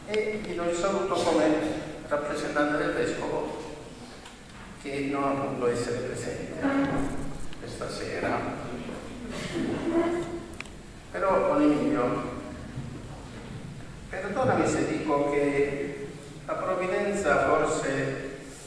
e gli do il saluto come rappresentante del Vescovo che non ha potuto essere presente questa sera. Però, Don Emilio, perdonami se dico che la provvidenza forse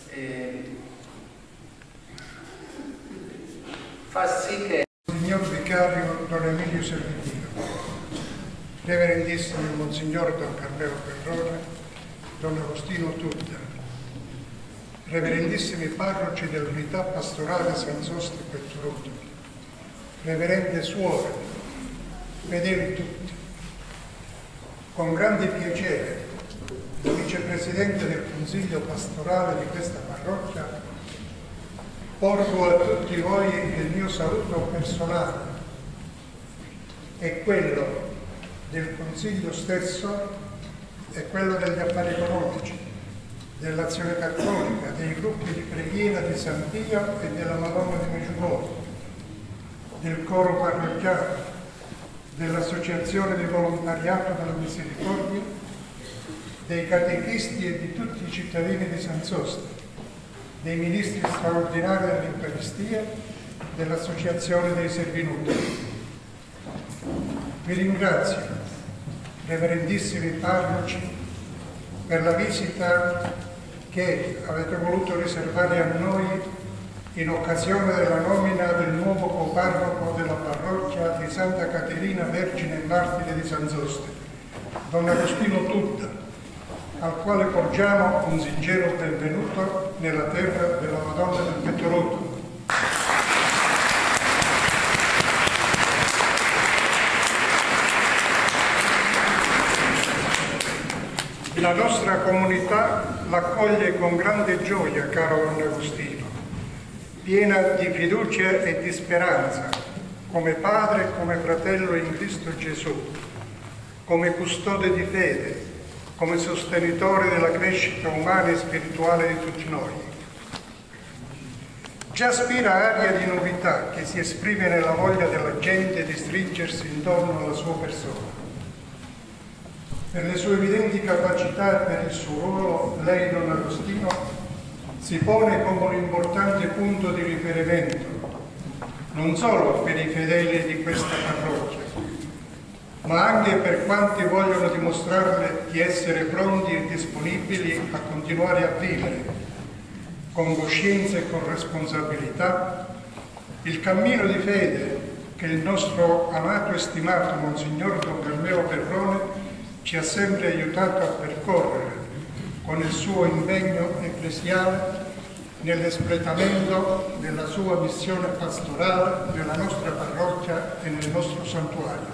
fa sì che Signor Vicario Don Emilio Servitino, Reverendissimo Monsignor Don Carmelo Perrone, Don Agostino Tudda, Reverendissimi parroci dell'unità pastorale San Sosto e Pettoruto, Reverende suore, fedeli tutti, con grande piacere, da vicepresidente del Consiglio pastorale di questa parrocchia, porgo a tutti voi il mio saluto personale e quello del Consiglio stesso e quello degli affari economici, dell'Azione Cattolica, dei gruppi di preghiera di San Pio e della Madonna di Meggiugorje, del coro parrocchiale, dell'Associazione di Volontariato della Misericordia, dei catechisti e di tutti i cittadini di San Sosto, dei ministri straordinari dell'Eucaristia, dell'Associazione dei Servinuti. Vi ringrazio, reverendissimi parroci, per la visita che avete voluto riservare a noi in occasione della nomina del nuovo coparroco della parrocchia di Santa Caterina Vergine e Martire di San Sosto, Don Agostino Tudda, al quale porgiamo un sincero benvenuto nella terra della Madonna del Pettoruto. La nostra comunità l'accoglie con grande gioia, caro Don Agostino, piena di fiducia e di speranza, come padre e come fratello in Cristo Gesù, come custode di fede, come sostenitore della crescita umana e spirituale di tutti noi. Già spira aria di novità che si esprime nella voglia della gente di stringersi intorno alla sua persona. Per le sue evidenti capacità e per il suo ruolo, lei, Don Agostino, si pone come un importante punto di riferimento, non solo per i fedeli di questa parrocchia, ma anche per quanti vogliono dimostrarle di essere pronti e disponibili a continuare a vivere, con coscienza e con responsabilità, il cammino di fede che il nostro amato e stimato Monsignor Don Carmelo Perrone ci ha sempre aiutato a percorrere con il suo impegno ecclesiale nell'espletamento della sua missione pastorale nella nostra parrocchia e nel nostro santuario.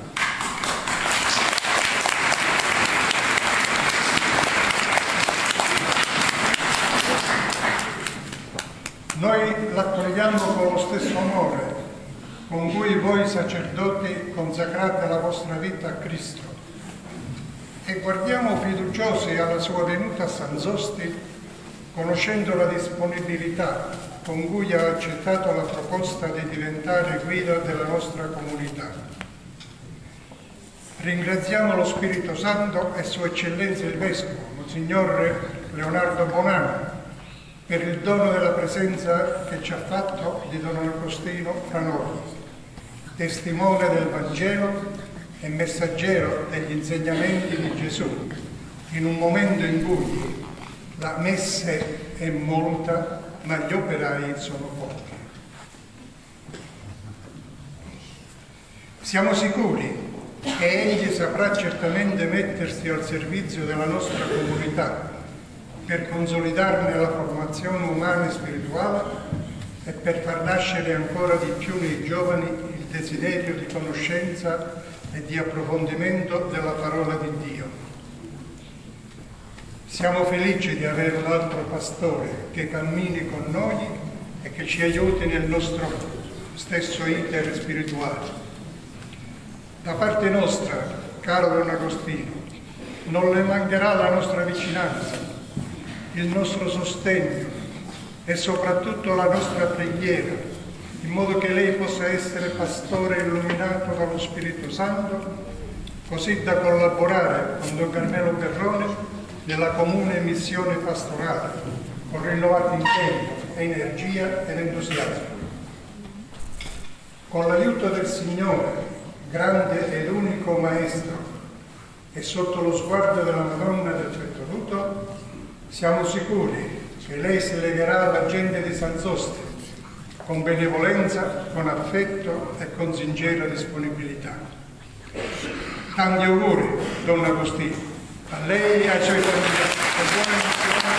Noi l'accogliamo con lo stesso amore con cui voi sacerdoti consacrate la vostra vita a Cristo e guardiamo fiduciosi alla sua venuta a San Sosti, conoscendo la disponibilità con cui ha accettato la proposta di diventare guida della nostra comunità. Ringraziamo lo Spirito Santo e Sua Eccellenza il Vescovo, Monsignor Leonardo Bonanno, per il dono della presenza che ci ha fatto di Don Agostino fra noi, testimone del Vangelo e messaggero degli insegnamenti di Gesù, in un momento in cui la messe è molta, ma gli operai sono pochi. Siamo sicuri che Egli saprà certamente mettersi al servizio della nostra comunità per consolidarne la formazione umana e spirituale e per far nascere ancora di più nei giovani il desiderio di conoscenza e di approfondimento della parola di Dio. Siamo felici di avere un altro pastore che cammini con noi e che ci aiuti nel nostro stesso iter spirituale. Da parte nostra, caro Don Agostino, non le mancherà la nostra vicinanza, il nostro sostegno e soprattutto la nostra preghiera, in modo che lei possa essere pastore illuminato dallo Spirito Santo, così da collaborare con Don Carmelo Perrone nella comune missione pastorale, con rinnovato impegno, energia ed entusiasmo. Con l'aiuto del Signore, grande ed unico Maestro, e sotto lo sguardo della Madonna del Pettoruto, siamo sicuri che lei si legherà alla gente di Sanzoste con benevolenza, con affetto e con sincera disponibilità. Tanti auguri, Don Agostino, a lei e ai suoi familiari, e buona missione.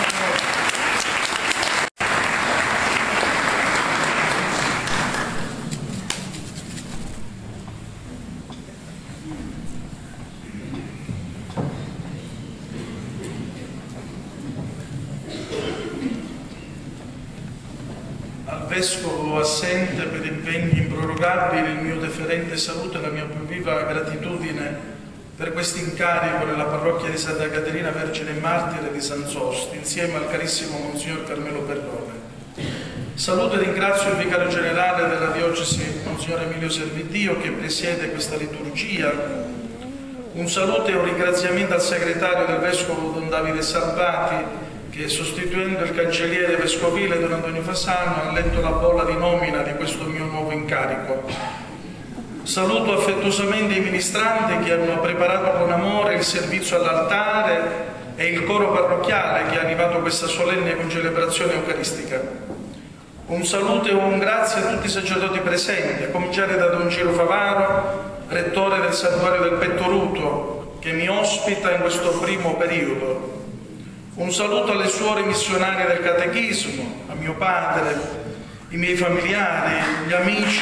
Vescovo assente per impegni improrogabili, il mio deferente saluto e la mia più viva gratitudine per questo incarico nella parrocchia di Santa Caterina Vergine e Martire di Sanzosti, insieme al carissimo Monsignor Carmelo Perrone. Saluto e ringrazio il Vicario Generale della Diocesi, Monsignor Emilio Servitio, che presiede questa liturgia. Un saluto e un ringraziamento al segretario del Vescovo Don Davide Salvati, che sostituendo il cancelliere vescovile Don Antonio Fasano ha letto la bolla di nomina di questo mio nuovo incarico. Saluto affettuosamente i ministranti che hanno preparato con amore il servizio all'altare e il coro parrocchiale che ha animato questa solenne concelebrazione eucaristica. Un saluto e un grazie a tutti i sacerdoti presenti, a cominciare da Don Ciro Favaro, rettore del Santuario del Pettoruto, che mi ospita in questo primo periodo. Un saluto alle suore missionarie del catechismo, a mio padre, i miei familiari, gli amici.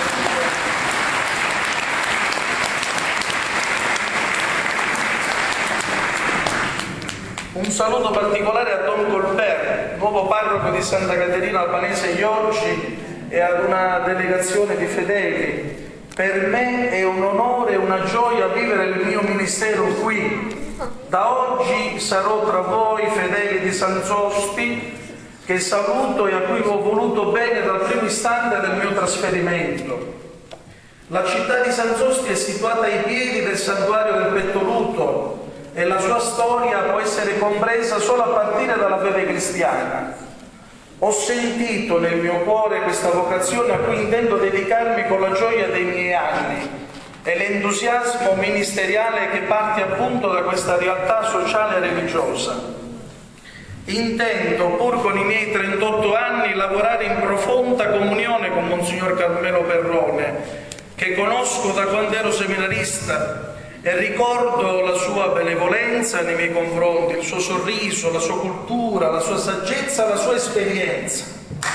Un saluto particolare a Don Colbert, nuovo parroco di Santa Caterina Albanese Iorgi, e ad una delegazione di fedeli. Per me è un onore e una gioia vivere il mio ministero qui. Da oggi sarò tra voi fedeli di Sanzosti, che saluto e a cui ho voluto bene dal primo istante del mio trasferimento. La città di Sanzosti è situata ai piedi del santuario del Pettoruto e la sua storia può essere compresa solo a partire dalla fede cristiana. Ho sentito nel mio cuore questa vocazione a cui intendo dedicarmi con la gioia dei miei anni e l'entusiasmo ministeriale che parte appunto da questa realtà sociale e religiosa. Intendo, pur con i miei 38 anni, lavorare in profonda comunione con Monsignor Carmelo Perrone, che conosco da quando ero seminarista, e ricordo la sua benevolenza nei miei confronti, il suo sorriso, la sua cultura, la sua saggezza, la sua esperienza.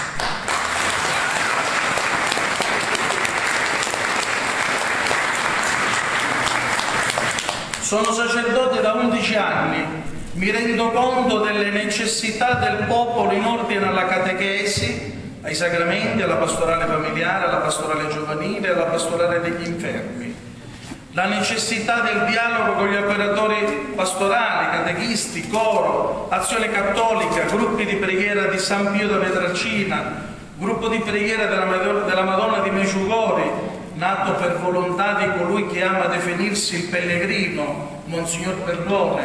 Sono sacerdote da 11 anni, mi rendo conto delle necessità del popolo in ordine alla catechesi, ai sacramenti, alla pastorale familiare, alla pastorale giovanile, alla pastorale degli infermi. La necessità del dialogo con gli operatori pastorali, catechisti, coro, azione cattolica, gruppi di preghiera di San Pio da Pietrelcina, gruppo di preghiera della Madonna di Medjugorje, nato per volontà di colui che ama definirsi il pellegrino, Monsignor Perrone.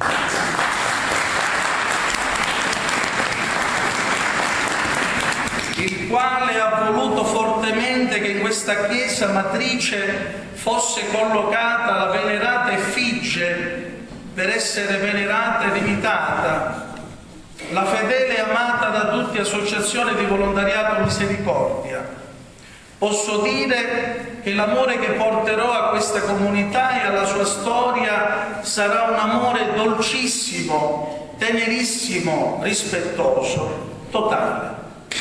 Il quale ha voluto fortemente che in questa chiesa matrice fosse collocata la venerata effigie per essere venerata ed imitata, la fedele e amata da tutti associazione di volontariato Misericordia. Posso dire che l'amore che porterò a questa comunità e alla sua storia sarà un amore dolcissimo, tenerissimo, rispettoso, totale.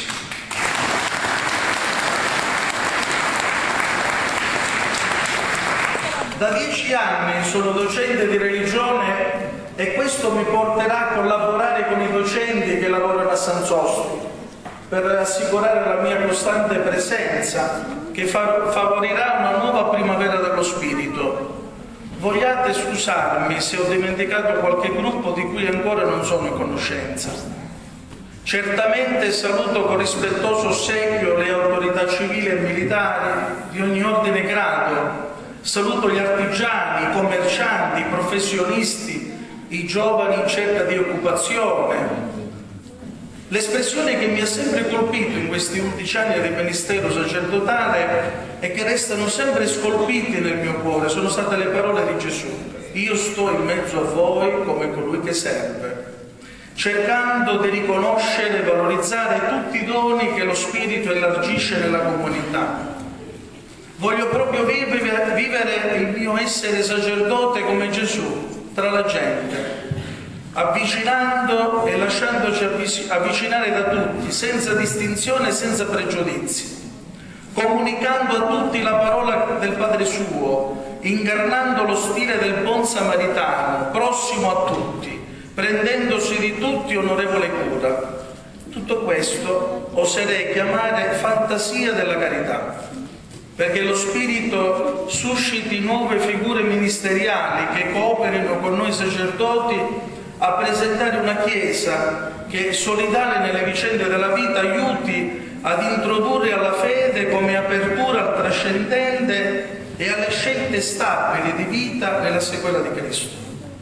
Da 10 anni sono docente di religione e questo mi porterà a collaborare con i docenti che lavorano a Sanzosti, per assicurare la mia costante presenza che favorirà una nuova primavera dello spirito. Vogliate scusarmi se ho dimenticato qualche gruppo di cui ancora non sono a conoscenza. Certamente saluto con rispettoso ossequio le autorità civili e militari di ogni ordine e grado, Saluto gli artigiani, i commercianti, i professionisti, i giovani in cerca di occupazione. L'espressione che mi ha sempre colpito in questi 11 anni di ministero sacerdotale e che restano sempre scolpiti nel mio cuore sono state le parole di Gesù: io sto in mezzo a voi come colui che serve, cercando di riconoscere e valorizzare tutti i doni che lo Spirito elargisce nella comunità. Voglio proprio vivere il mio essere sacerdote come Gesù, tra la gente, avvicinando e lasciandoci avvicinare da tutti, senza distinzione e senza pregiudizi, comunicando a tutti la parola del Padre suo, incarnando lo stile del buon samaritano, prossimo a tutti, prendendosi di tutti onorevole cura. Tutto questo oserei chiamare fantasia della carità, perché lo Spirito susciti nuove figure ministeriali che cooperino con noi sacerdoti a presentare una Chiesa che, solidale nelle vicende della vita, aiuti ad introdurre alla fede come apertura al trascendente e alle scelte stabili di vita nella sequela di Cristo.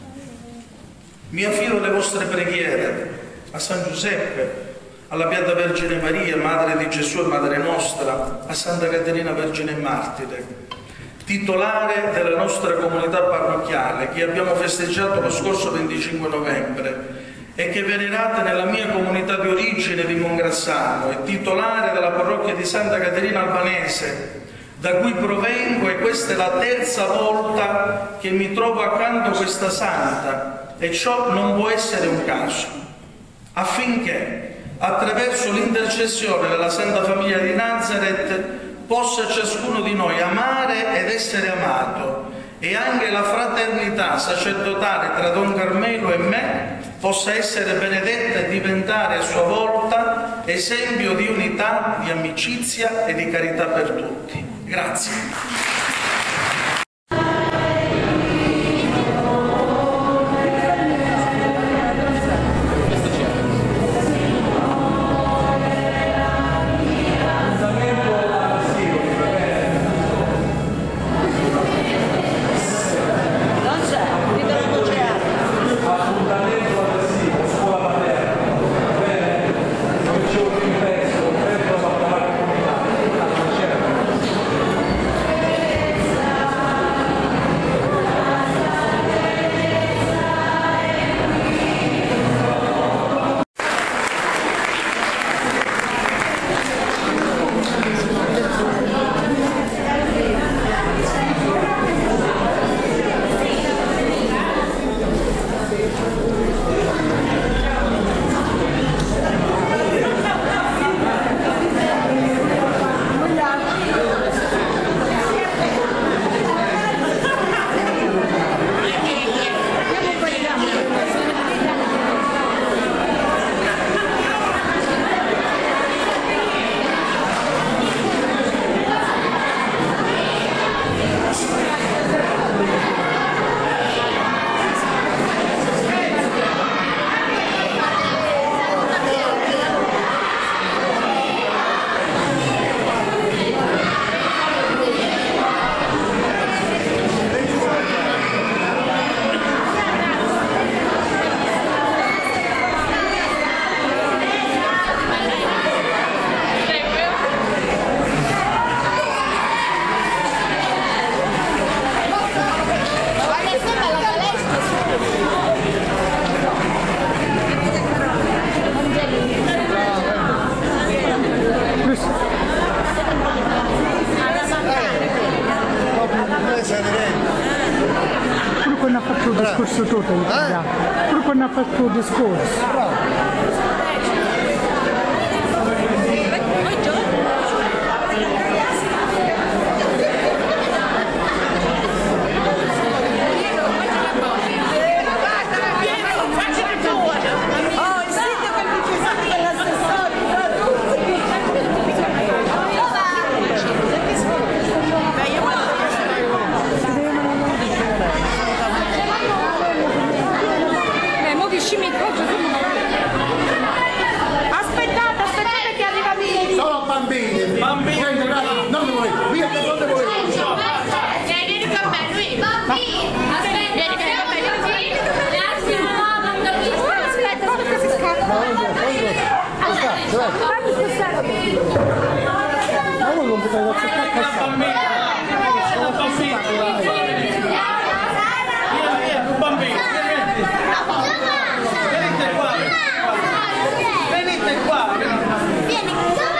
Mi affido alle vostre preghiere, a San Giuseppe, alla Beata Vergine Maria, Madre di Gesù e Madre nostra, a Santa Caterina Vergine e Martire, titolare della nostra comunità parrocchiale, che abbiamo festeggiato lo scorso 25 novembre e che è venerata nella mia comunità di origine di Mongrassano, e titolare della parrocchia di Santa Caterina Albanese, da cui provengo, e questa è la terza volta che mi trovo accanto a questa santa, e ciò non può essere un caso, affinché attraverso l'intercessione della Santa Famiglia di Nazareth possa ciascuno di noi amare ed essere amato, e anche la fraternità sacerdotale tra Don Carmelo e me possa essere benedetta e diventare a sua volta esempio di unità, di amicizia e di carità per tutti. Grazie. Discorso tutto in Italia, pure quando ha fatto il discorso. Bambini, non voi, via, non voi. Ma voi non potete accettare un bambino. Venite qua. Venite qua. Vieni,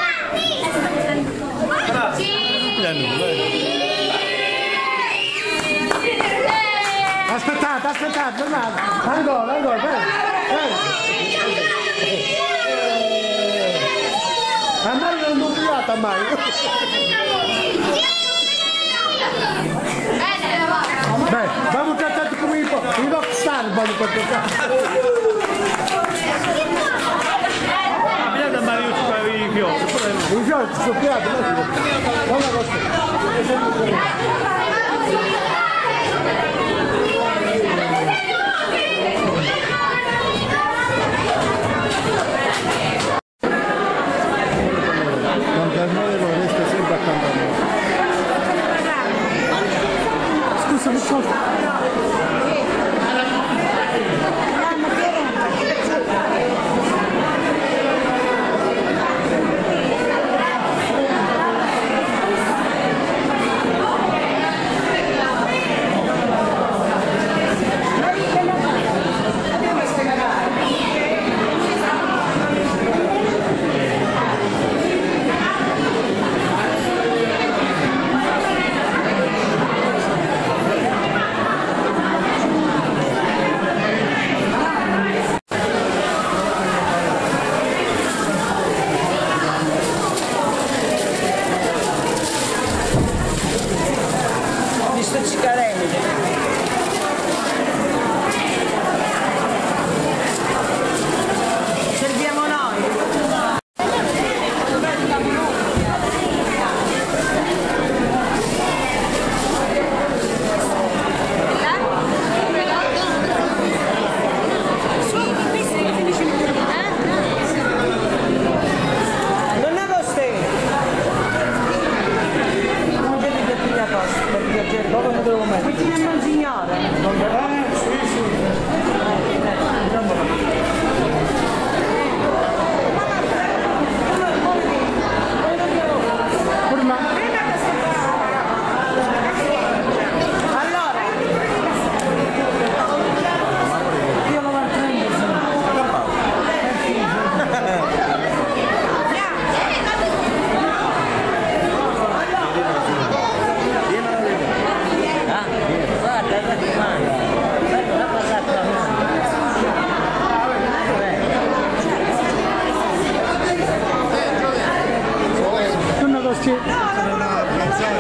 Aspettate, tornate. Ancora, a Mario non l'ho pigliata mai. Beh, vamo trattati come i rockstar, vanno per toccare. Pigliate a Mario i fiori. I fiori ci sono pigliati, guarda questo.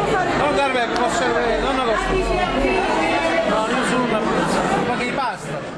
Non guarda, posso... No, io sono una... Ma che pasta?